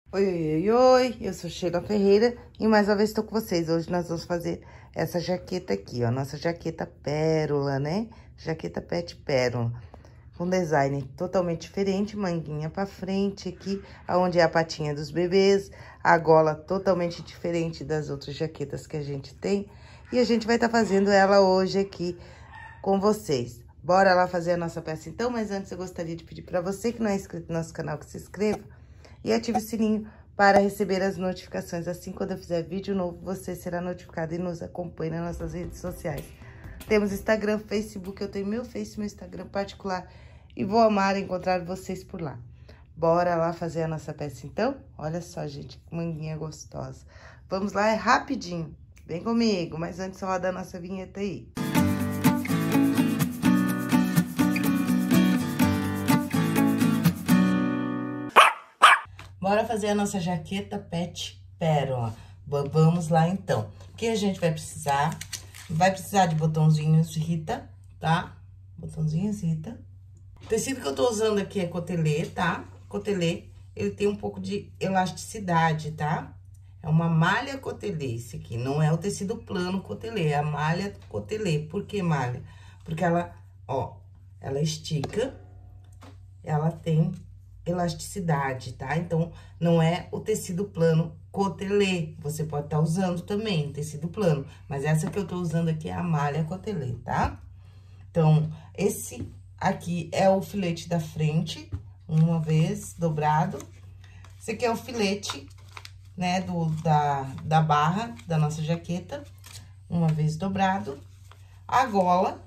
Oi, oi, oi, oi, eu sou Sheila Ferreira e mais uma vez estou com vocês. Hoje nós vamos fazer essa jaqueta aqui, ó, nossa jaqueta pérola, né? Jaqueta pet pérola, com design totalmente diferente, manguinha pra frente aqui, onde é a patinha dos bebês, a gola totalmente diferente das outras jaquetas que a gente tem. E a gente vai estar fazendo ela hoje aqui com vocês. Bora lá fazer a nossa peça então, mas antes eu gostaria de pedir para você que não é inscrito no nosso canal que se inscreva e ative o sininho para receber as notificações. Assim, quando eu fizer vídeo novo, você será notificado e nos acompanhe nas nossas redes sociais. Temos Instagram, Facebook, eu tenho meu Face, meu Instagram particular e vou amar encontrar vocês por lá. Bora lá fazer a nossa peça então? Olha só, gente, que manguinha gostosa. Vamos lá, é rapidinho. Vem comigo, mas antes roda a nossa vinheta aí. Bora fazer a nossa jaqueta pet pérola. Vamos lá, então. O que a gente vai precisar? Vai precisar de botãozinhos Rita, tá? Botãozinhos Rita. O tecido que eu tô usando aqui é cotelê, tá? Cotelê, ele tem um pouco de elasticidade, tá? É uma malha cotelê esse aqui, não é o tecido plano cotelê, é a malha cotelê. Por que malha? Porque ela, ó, ela estica, ela tem elasticidade, tá? Então, não é o tecido plano cotelê. Você pode estar usando também tecido plano, mas essa que eu tô usando aqui é a malha cotelê, tá? Então, esse aqui é o filete da frente, uma vez dobrado. Esse aqui é o filete, né, da barra da nossa jaqueta, uma vez dobrado. A gola,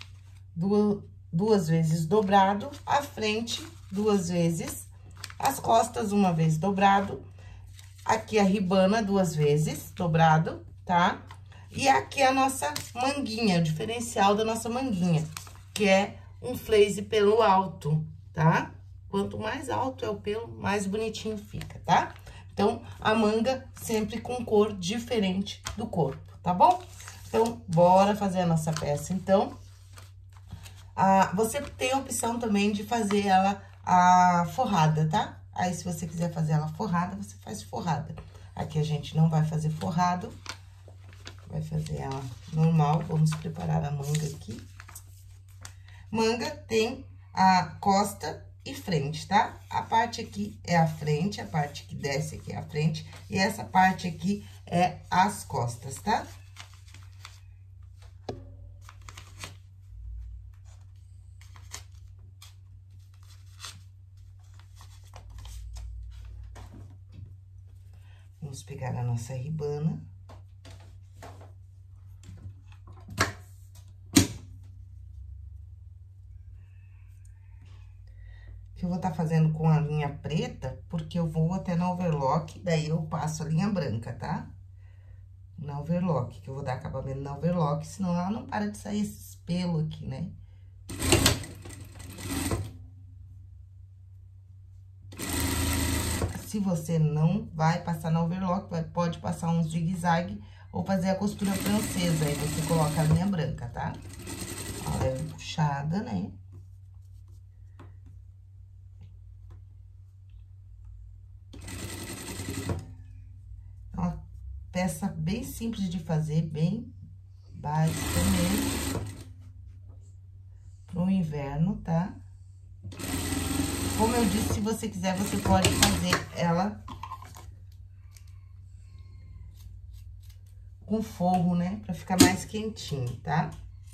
duas vezes dobrado, a frente, duas vezes, as costas, uma vez dobrado, aqui a ribana, duas vezes dobrado, tá? E aqui a nossa manguinha, o diferencial da nossa manguinha, que é um flaze pelo alto, tá? Quanto mais alto é o pelo, mais bonitinho fica, tá? Então, a manga sempre com cor diferente do corpo, tá bom? Então, bora fazer a nossa peça, então. Você tem a opção também de fazer ela forrada, tá? Aí, se você quiser fazer ela forrada, você faz forrada. Aqui a gente não vai fazer forrado, vai fazer ela normal. Vamos preparar a manga aqui. Manga tem a costa e frente, tá? A parte aqui é a frente, a parte que desce aqui é a frente, e essa parte aqui é as costas, tá? Vamos pegar a nossa ribana. Que eu vou estar fazendo com a linha preta, porque eu vou até na overlock, daí eu passo a linha branca, tá? Na overlock, que eu vou dar acabamento na overlock, senão ela não para de sair esses pelos aqui, né? Se você não vai passar na overlock, pode passar um zigue-zague ou fazer a costura francesa, aí você coloca a linha branca, tá? Ela é puxada, né? É uma peça bem simples de fazer, bem básica mesmo. Pro inverno, tá? Como eu disse, se você quiser, você pode fazer ela com forro, né? Pra ficar mais quentinho, tá?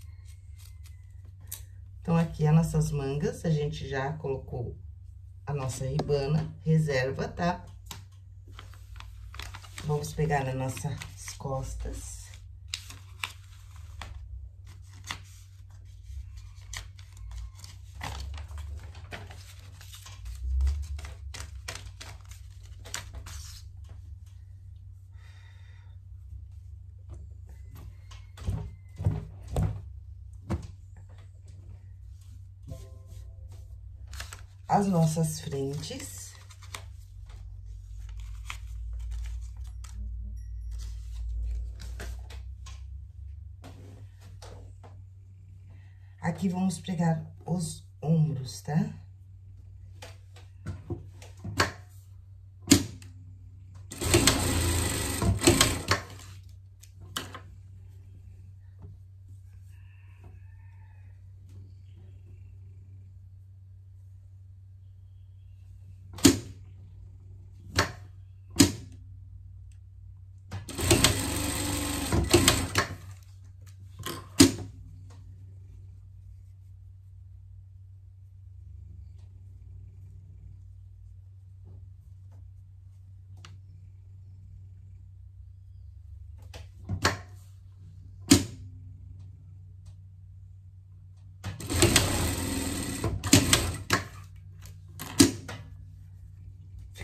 Então, aqui as nossas mangas, a gente já colocou a nossa ribana, reserva, tá? Vamos pegar nas nossas costas. As nossas frentes. Aqui vamos pregar os ombros, tá?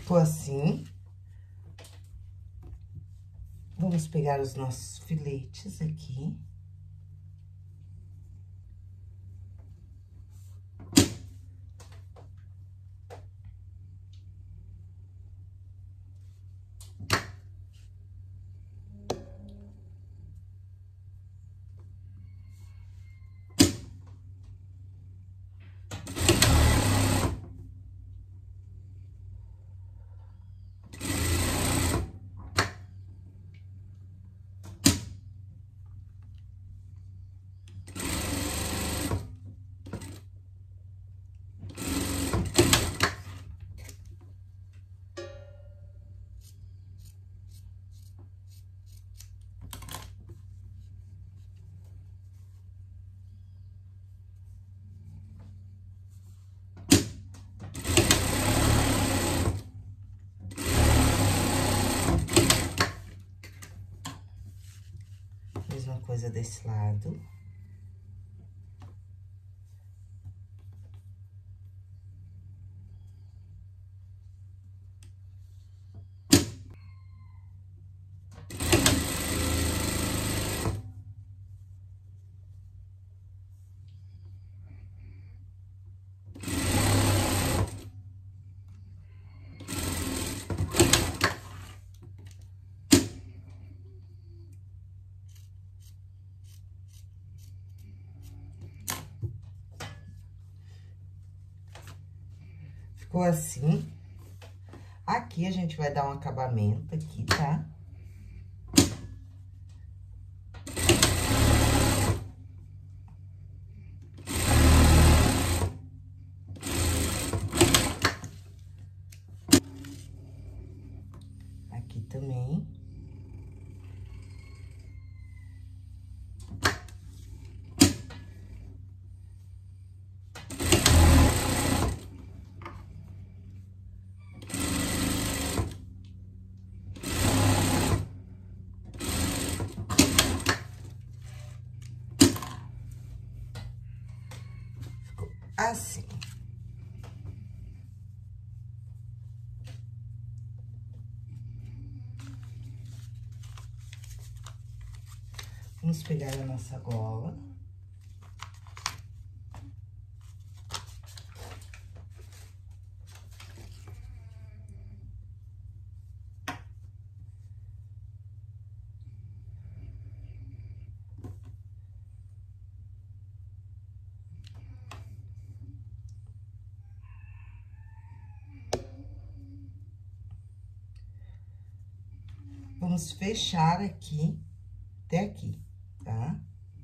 Ficou assim. Vamos pegar os nossos filetes aqui. Mesma coisa desse lado. Ficou assim. Aqui, a gente vai dar um acabamento aqui, tá? Aqui também. Assim. Vamos pegar a nossa gola. Vamos fechar aqui, até aqui, tá?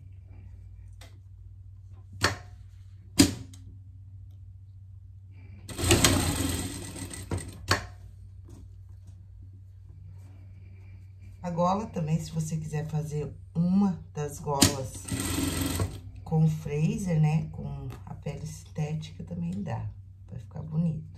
A gola também, se você quiser fazer uma das golas com freezer, né? Com a pele sintética, também dá. Vai ficar bonito.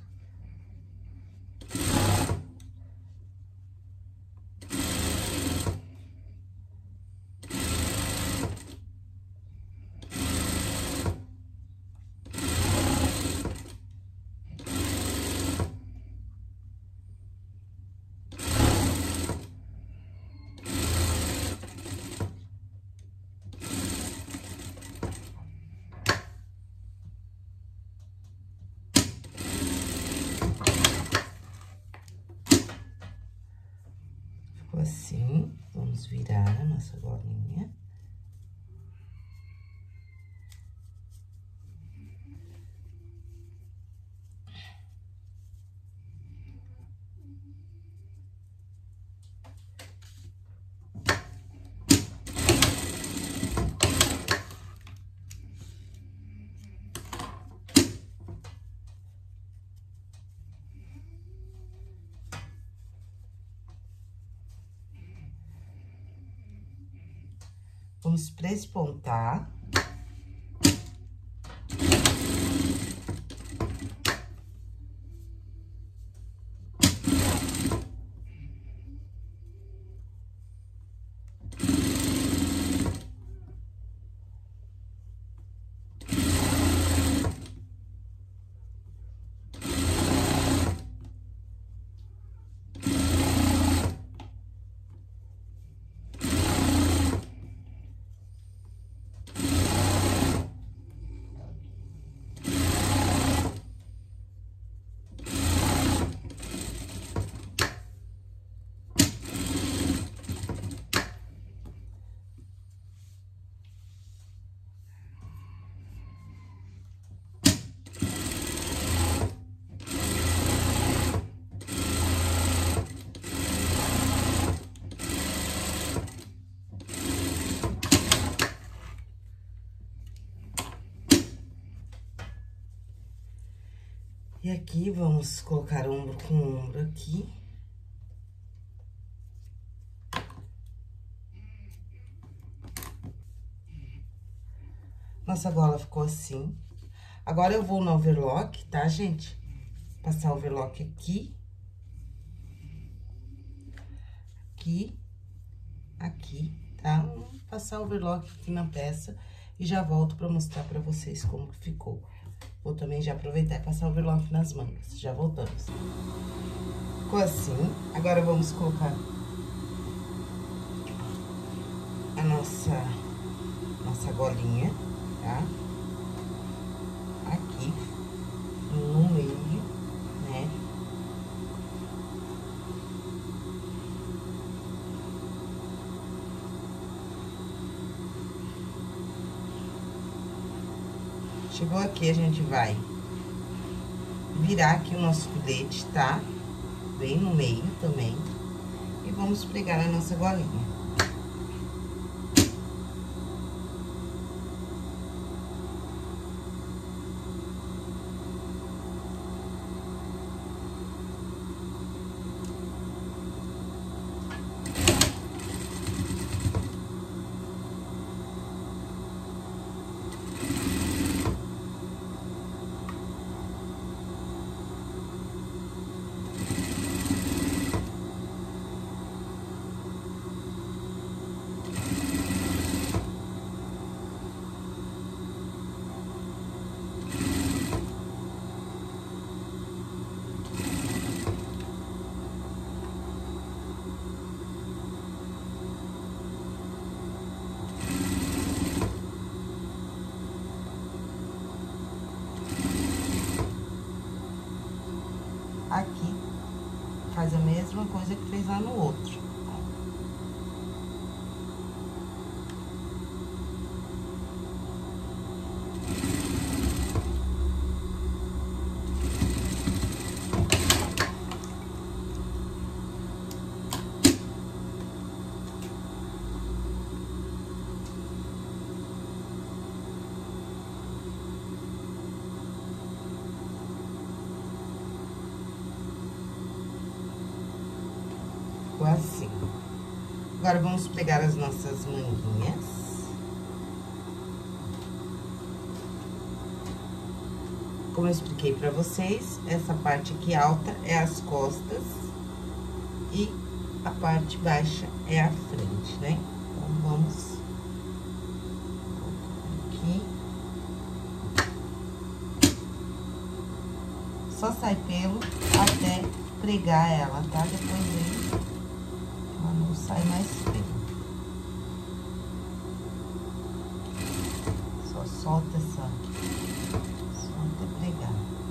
Assim, vamos virar a nossa golinha. Vamos prespontar. E aqui, vamos colocar ombro com ombro aqui. Nossa gola ficou assim. Agora, eu vou no overlock, tá, gente? Passar o overlock aqui. Aqui. Aqui, tá? Vou passar o overlock aqui na peça e já volto pra mostrar pra vocês como que ficou. Vou também já aproveitar e passar o overlock nas mangas. Já voltamos. Ficou assim. Agora, vamos colocar a nossa golinha, tá? Aqui, no meio, né? Chegou aqui, a gente vai virar aqui o nosso filete, tá? Bem no meio também. E vamos pregar a nossa golinha. Aqui, faz a mesma coisa que fez lá no outro. Ficou assim. Agora, vamos pegar as nossas manguinhas. Como eu expliquei pra vocês, essa parte aqui alta é as costas e a parte baixa é a frente, né? Então, vamos aqui. Só sai pelo até pregar ela, tá? Depois aí, ela não sai mais pelo. Só solta essa, só até pregar.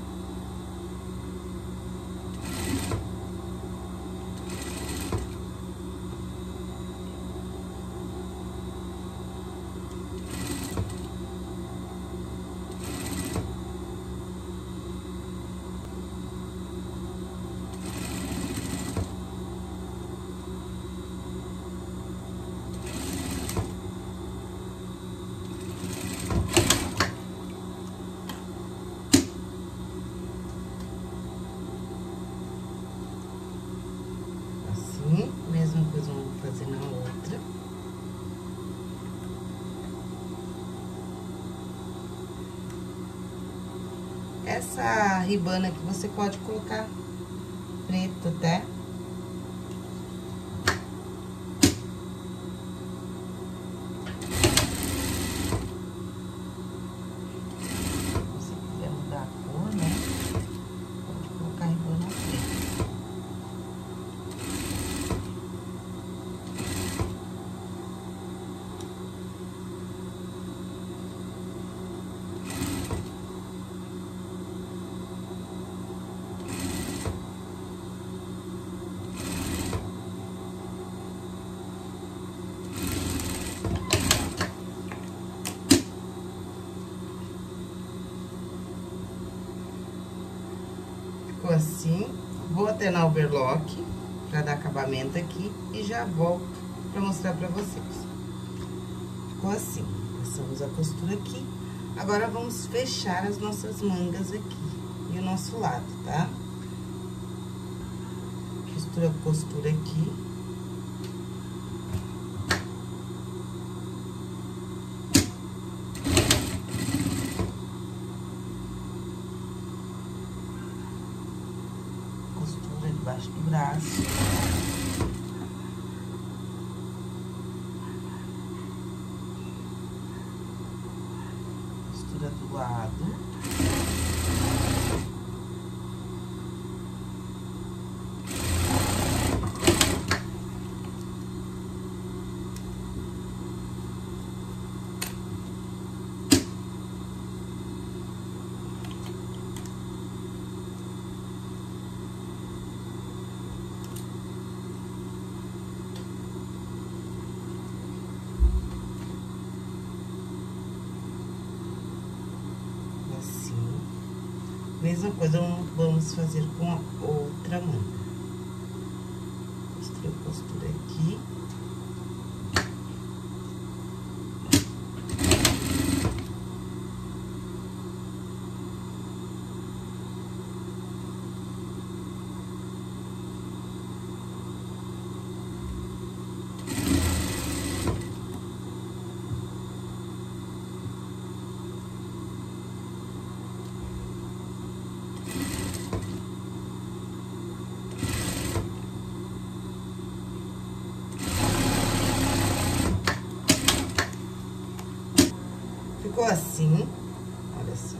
Mesma coisa eu vou fazer na outra. Essa ribana aqui você pode colocar preto até. Se você quiser mudar a cor, né? Pode colocar ribana preta. Ficou assim. Vou até na overlock pra dar acabamento aqui e já volto pra mostrar pra vocês. Ficou assim. Passamos a costura aqui. Agora, vamos fechar as nossas mangas aqui. e o nosso lado, tá? Costura aqui. Costura debaixo do braço. Costura do lado. Mesma coisa vamos fazer com a outra manga. Costura aqui. Ficou assim, olha só.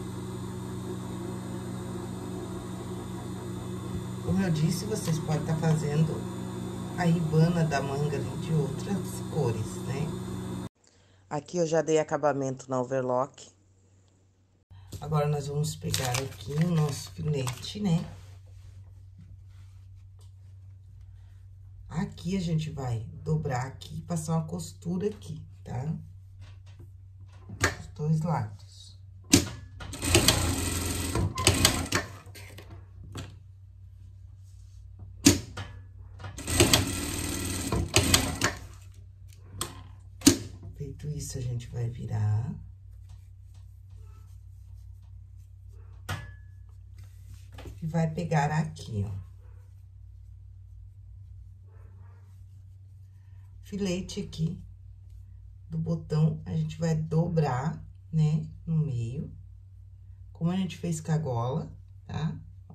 Como eu disse, vocês podem estar fazendo a ribana da manga ali de outras cores, né? Aqui eu já dei acabamento na overlock. Agora, nós vamos pegar aqui o nosso filete, né? Aqui a gente vai dobrar aqui e passar uma costura aqui, tá? Os dois lados. Feito isso, a gente vai virar. E vai pegar aqui, ó. Filete aqui do botão, a gente vai dobrar, né, no meio, como a gente fez com a gola, tá?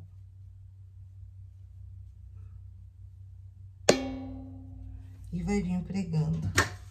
E vai vir pregando.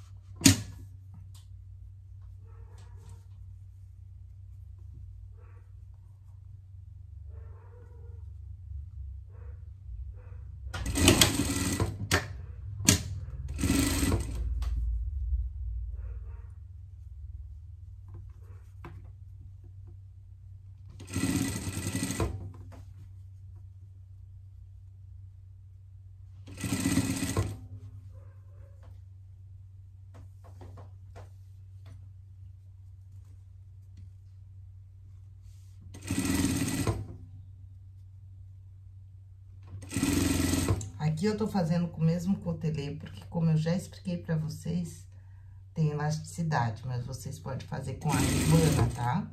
Aqui eu tô fazendo com o mesmo cotelê, porque como eu já expliquei pra vocês, tem elasticidade, mas vocês podem fazer com a ribana, tá?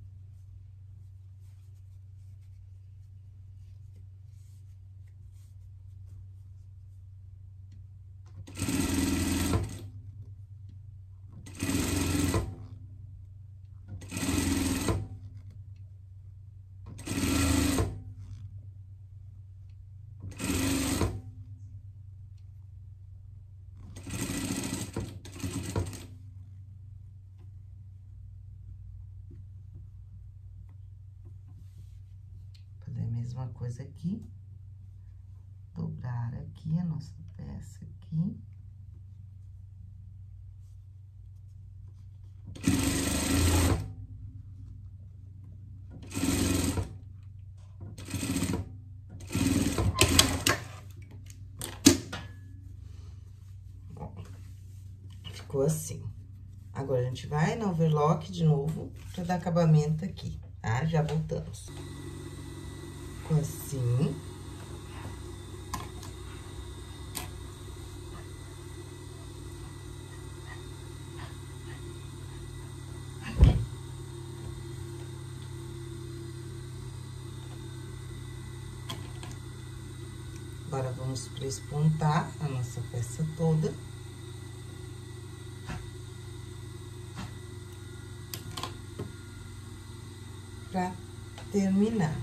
Mesma coisa aqui, dobrar aqui a nossa peça aqui. Ó, ficou assim. Agora, a gente vai na overlock de novo pra dar acabamento aqui, tá? Já voltamos. Ficou assim. Vamos prespontar a nossa peça toda. Pra terminar.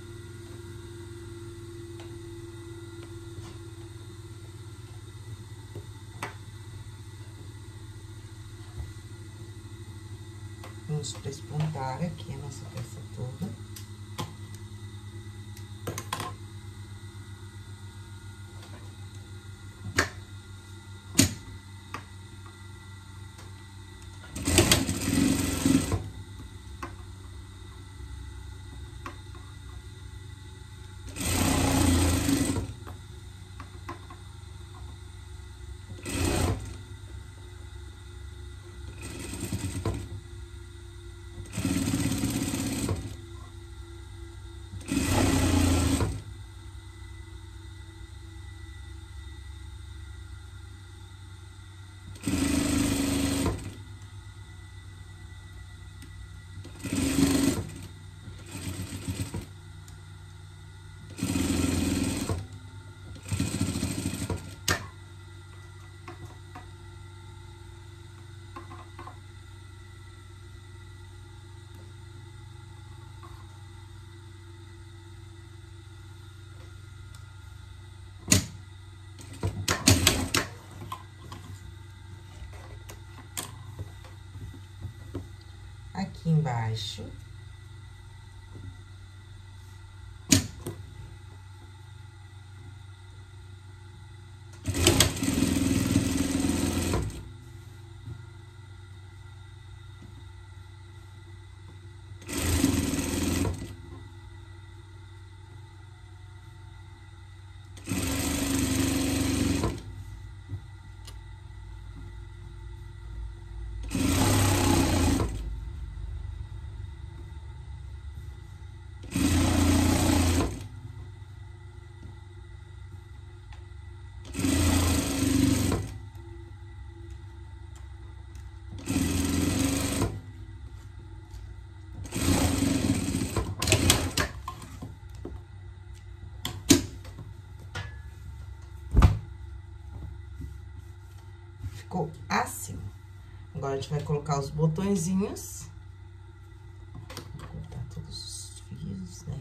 Vamos prespontar aqui a nossa peça toda. Aqui embaixo. Ficou assim. Agora, a gente vai colocar os botõezinhos. Vou cortar todos os fios, né?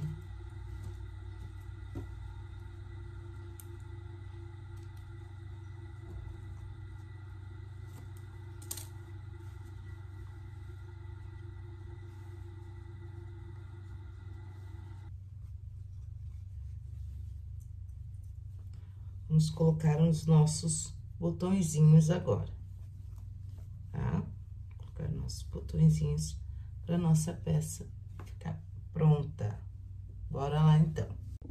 Vamos colocar os nossos botõezinhos agora, tá? Colocar nossos botõezinhos para nossa peça ficar pronta. Bora lá, então.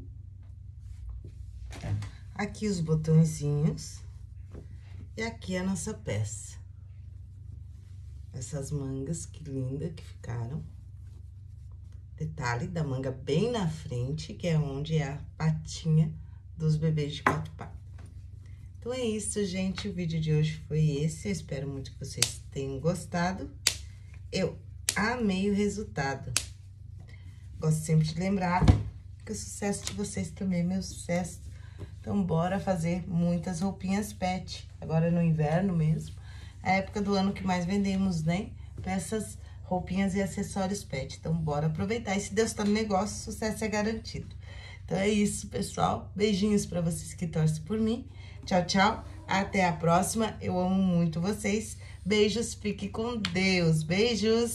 Aqui os botõezinhos e aqui a nossa peça. Essas mangas, que linda que ficaram. Detalhe da manga bem na frente, que é onde é a patinha dos bebês de 4 patas. Então, é isso, gente. O vídeo de hoje foi esse. Eu espero muito que vocês tenham gostado. Eu amei o resultado. Gosto sempre de lembrar que o sucesso de vocês também é meu sucesso. Então, bora fazer muitas roupinhas pet. Agora, no inverno mesmo. É a época do ano que mais vendemos, né? Peças, roupinhas e acessórios pet. Então, bora aproveitar. E se Deus tá no negócio, o sucesso é garantido. Então, é isso, pessoal. Beijinhos pra vocês que torcem por mim. Tchau, tchau. Até a próxima. Eu amo muito vocês. Beijos. Fique com Deus. Beijos.